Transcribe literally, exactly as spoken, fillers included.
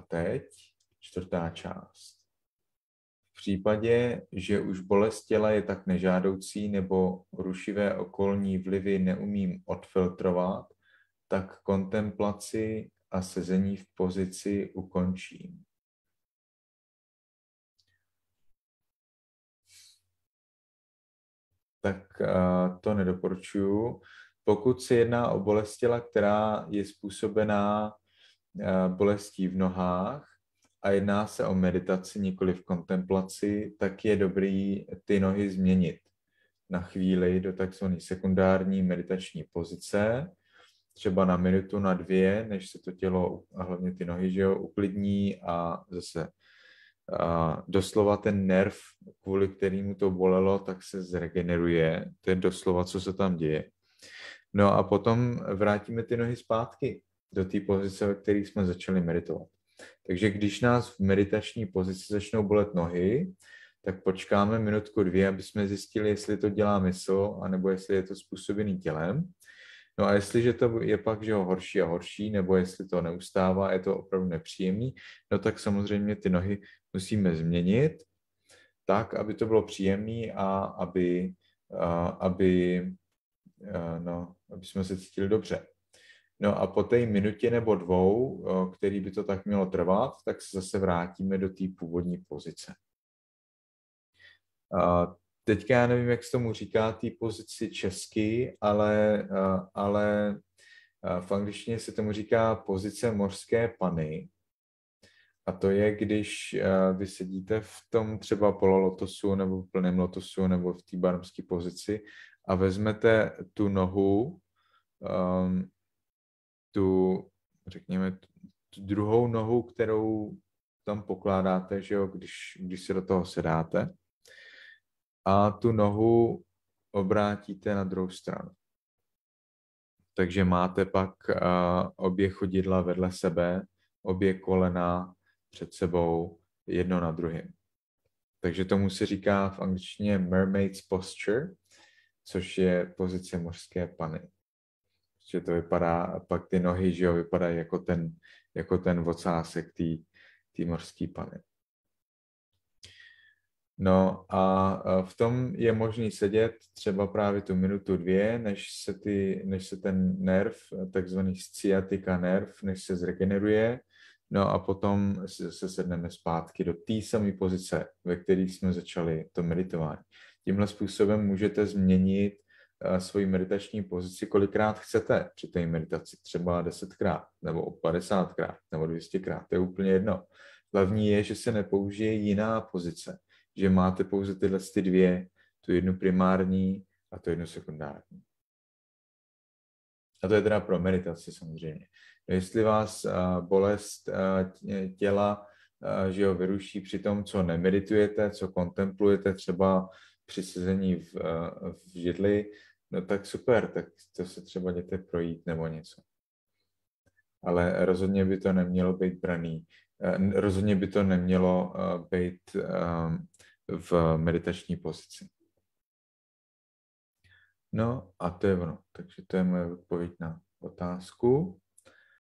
teď čtvrtá část. V případě, že už bolest těla je tak nežádoucí nebo rušivé okolní vlivy neumím odfiltrovat, tak kontemplaci a sezení v pozici ukončím. Tak uh, to nedoporučuju. Pokud se jedná o bolest těla, která je způsobená uh, bolestí v nohách a jedná se o meditaci, nikoli v kontemplaci, tak je dobrý ty nohy změnit na chvíli do takzvané sekundární meditační pozice, třeba na minutu, na dvě, než se to tělo a hlavně ty nohy, že jo, uklidní a zase a doslova ten nerv, kvůli kterému to bolelo, tak se zregeneruje. To je doslova, co se tam děje. No a potom vrátíme ty nohy zpátky do té pozice, ve které jsme začali meditovat. Takže když nás v meditační pozici začnou bolet nohy, tak počkáme minutku dvě, aby jsme zjistili, jestli to dělá mysl, anebo jestli je to způsobený tělem. No a jestliže to je pak, že ho horší a horší, nebo jestli to neustává, je to opravdu nepříjemný, no tak samozřejmě ty nohy musíme změnit tak, aby to bylo příjemné a aby, a, aby, a, no, aby jsme se cítili dobře. No a po té minutě nebo dvou, který by to tak mělo trvat, tak se zase vrátíme do té původní pozice. A teďka já nevím, jak se tomu říká té pozici česky, ale, ale v angličtině se tomu říká pozice mořské panny. A to je, když vy sedíte v tom třeba pololotosu nebo v plném lotosu nebo v té barmské pozici a vezmete tu nohu, um, tu, řekněme, tu druhou nohu, kterou tam pokládáte, že jo, když, když se do toho sedáte, a tu nohu obrátíte na druhou stranu. Takže máte pak uh, obě chodidla vedle sebe, obě kolena před sebou, jedno na druhém. Takže tomu se říká v angličtině mermaid's posture, což je pozice mořské panny. Že to vypadá, a pak ty nohy, že jo, vypadají jako ten, jako ten vocásek té mořské panny. No a v tom je možný sedět třeba právě tu minutu, dvě, než se, ty, než se ten nerv, takzvaný sciatica nerv, než se zregeneruje. No a potom se sedneme zpátky do té samé pozice, ve které jsme začali to meditování. Tímhle způsobem můžete změnit uh, svoji meditační pozici, kolikrát chcete při té meditaci, třeba desetkrát, nebo padesátkrát, nebo dvě stě krát, to je úplně jedno. Hlavní je, že se nepoužije jiná pozice, že máte pouze tyhle ty dvě, tu jednu primární a tu jednu sekundární. A to je teda pro meditaci samozřejmě. Jestli vás uh, bolest uh, těla uh, že jo, vyruší při tom, co nemeditujete, co kontemplujete, třeba při sezení v, uh, v židli, no tak super, tak to se třeba jděte projít nebo něco. Ale rozhodně by to nemělo být braný. Uh, rozhodně by to nemělo uh, být um, v meditační pozici. No a to je ono. Takže to je moje odpověď na otázku.